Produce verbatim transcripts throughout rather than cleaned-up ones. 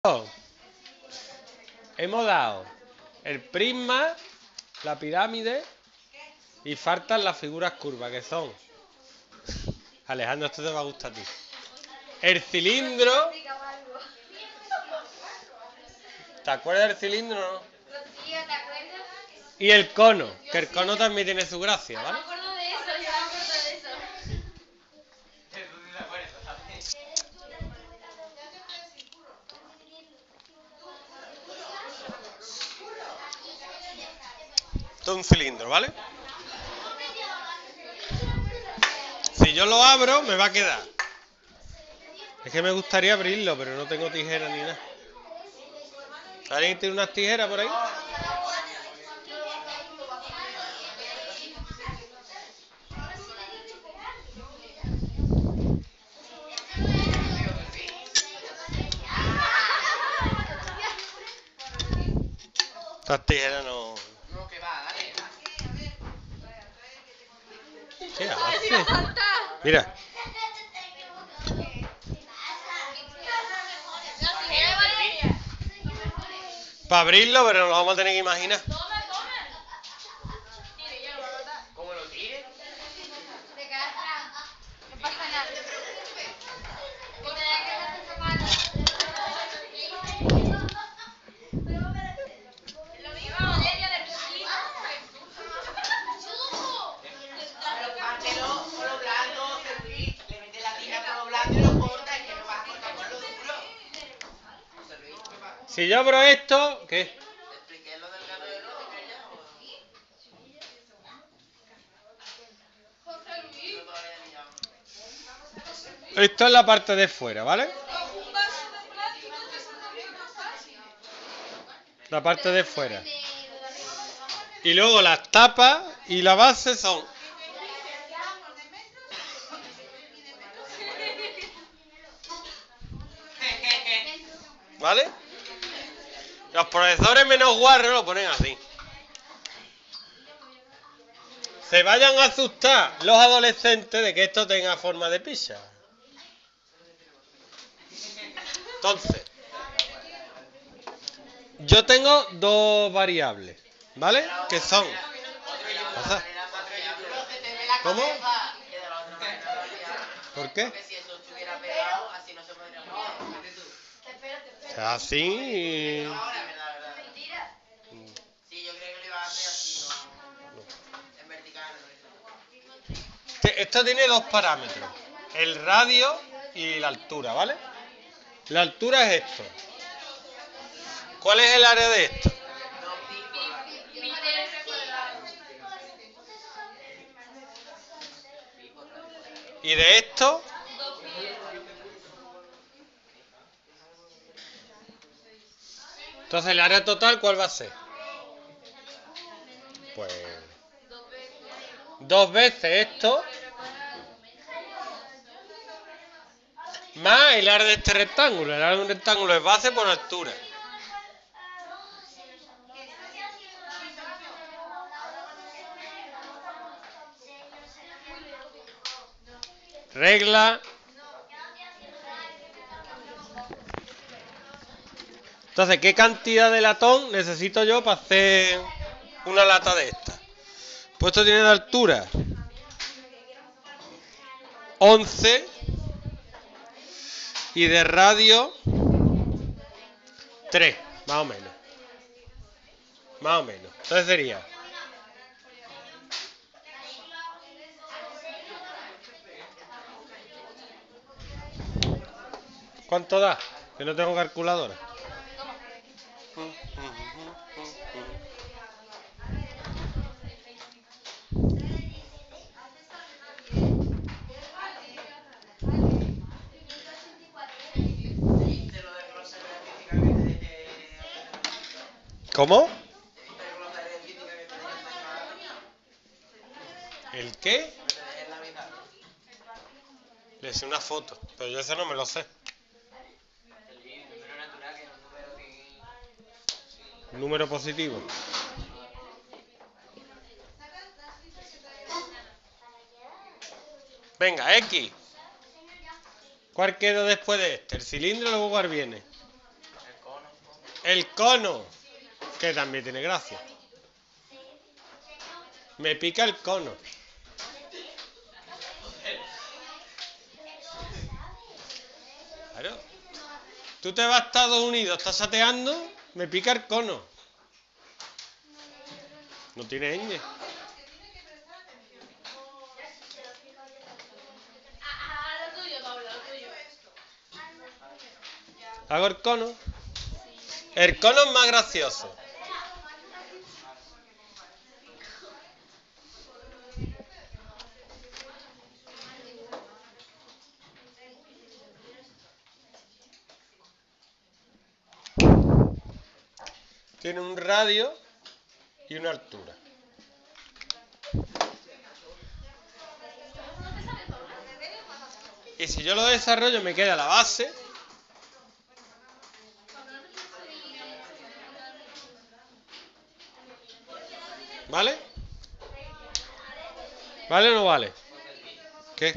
Hemos dado el prisma, la pirámide y faltan las figuras curvas, que son... Alejandro, esto te va a gustar a ti. El cilindro... ¿Te acuerdas del cilindro o no? Y el cono, que el cono también tiene su gracia, ¿vale? Esto es un cilindro, ¿vale? Si yo lo abro, me va a quedar. Es que me gustaría abrirlo, pero no tengo tijera ni nada. ¿Alguien tiene unas tijeras por ahí? Estas tijeras no... No, que va, dale. ¿Qué hace? Mira. Para abrirlo, pero nos lo vamos a tener que imaginar. ¿Cómo lo tires? Te quedas atrás. No pasa nada. Pero pártelo con lo blando, Serví. Le metes la tira con lo blando y lo cortas. Es que no vas a cortar con lo duro. Serví, ¿qué pasa? Si yo abro esto, ¿qué? ¿Te expliqué lo del gato de lógica ya o...? No todavía ni ya. Esto es la parte de fuera, ¿vale? La parte de fuera. Y luego las tapas y la base son... ¿Vale? Los profesores menos guarros lo ponen así. Se vayan a asustar los adolescentes de que esto tenga forma de pizza. Entonces, yo tengo dos variables, ¿vale? Que son... ¿Pasa? ¿Cómo? ¿Por qué? Porque si eso estuviera pegado, así no se podría mover. O sea, así... Ahora, verdad, verdad. Sí, yo creo que lo iba a hacer así, no... En vertical, no. Esto tiene dos parámetros, el radio y la altura, ¿vale? La altura es esto. ¿Cuál es el área de esto? Y de esto... Entonces el área total, ¿cuál va a ser? Pues... Dos veces esto... Más el área de este rectángulo. El área de un rectángulo es base por altura. Regla. Entonces, ¿qué cantidad de latón necesito yo para hacer una lata de esta? Pues esto tiene de altura once y de radio tres, más o menos. Más o menos. Entonces sería... ¿Cuánto da? Que no tengo calculadora. ¿Cómo? ¿El qué? Le hice una foto, pero yo eso no me lo sé. Número positivo. Venga, X. ¿Cuál queda después de este? El cilindro, luego cuál viene. El cono, que también tiene gracia. Me pica el cono. Claro. Tú te vas a Estados Unidos, estás sateando, me pica el cono. No tiene ñ. A lo tuyo, Pablo, a lo tuyo. Hago el cono. El cono es más gracioso. Tiene un radio y una altura. Y si yo lo desarrollo me queda la base. ¿Vale? ¿Vale o no vale? ¿Qué?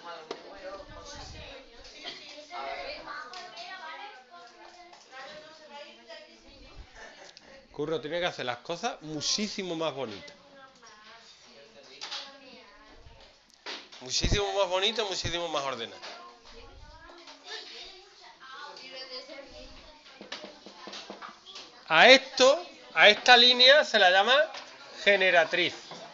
Curro tiene que hacer las cosas muchísimo más bonitas. Muchísimo más bonito, muchísimo más ordenado. A esto, a esta línea se la llama generatriz.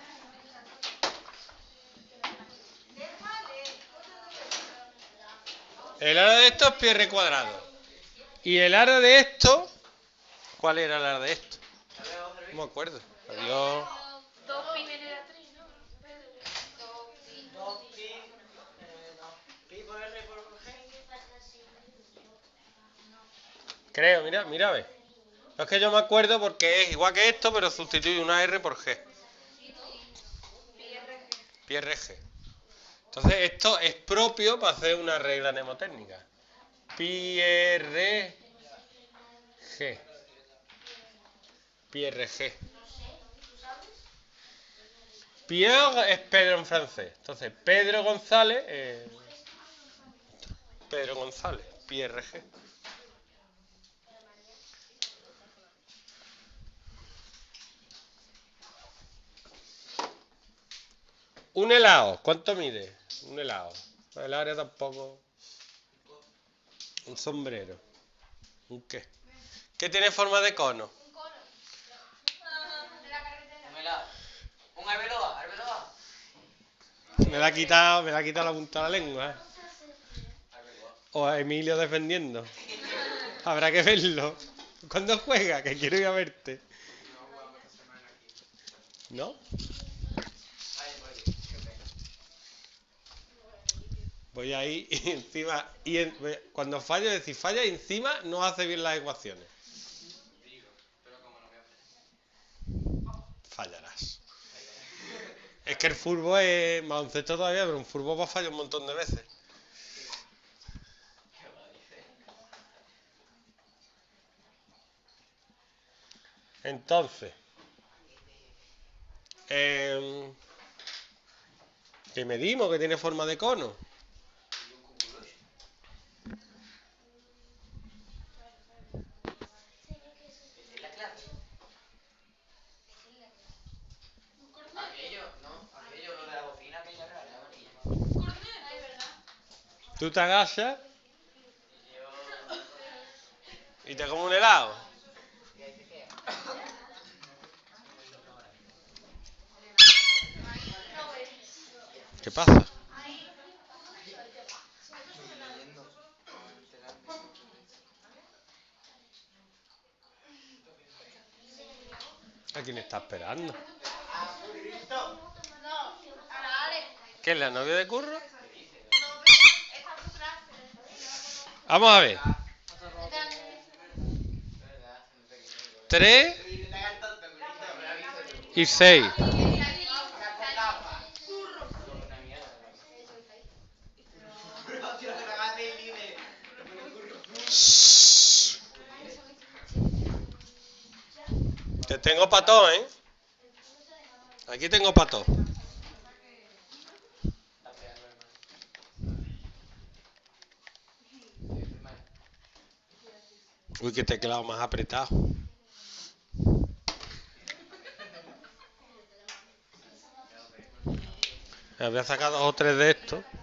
El aro de esto es pi r cuadrado. Y el aro de esto, ¿cuál era el aro de esto? No me acuerdo. Adiós. Dos pi generatriz, ¿no? dos pi, eh, no. Pi por R por G. Creo, mira, mira, ve. No es que yo me acuerdo porque es igual que esto, pero sustituye una R por G. Pi R G. Entonces esto es propio para hacer una regla mnemotécnica. Pi R G. Pi R G. Pierre es Pedro en francés. Entonces Pedro González. Eh, Pedro González. Pi R G. Un helado, ¿cuánto mide? Un helado. El área tampoco. Un sombrero. ¿Un qué? ¿Qué tiene forma de cono? Un cono. De la carretera. Un helado. Un arbeloa, arbeloa. Me la ha quitado, me la ha quitado la punta de la lengua. ¿eh? O a Emilio defendiendo. Habrá que verlo. ¿Cuándo juega? Que quiero ir a verte. ¿No? Voy ahí y encima, y en- cuando fallo, es decir, falla y encima no hace bien las ecuaciones. Fallarás. Es que el fútbol es baloncesto todavía, pero en fútbol va a fallar un montón de veces. Entonces, eh, ¿qué medimos? Que tiene forma de cono. ¿Es la clase? Aquello, no, aquello lo de la bocina, aquella era la amarilla. Ay, ¿verdad? Tú te agachas Yo... y te comes un helado. Y ahí se queda. ¿Qué pasa? ¿A quién está esperando? ¡Ah, Cristo! No, a la Ale. ¿Qué es la novia de Curro? No, está en su clase. Vamos a ver. ¿Verdad? tres Y te cagas tanto, Cristo, me aviso yo. y seis. Una con gafas. Una mierda. Pero si lo que me hagas de libre, lo pone curro. Te tengo pato, ¿eh? Aquí tengo pato. Está pegando, hermano. Uy, qué teclado más apretado. Me voy a sacar dos o tres de estos.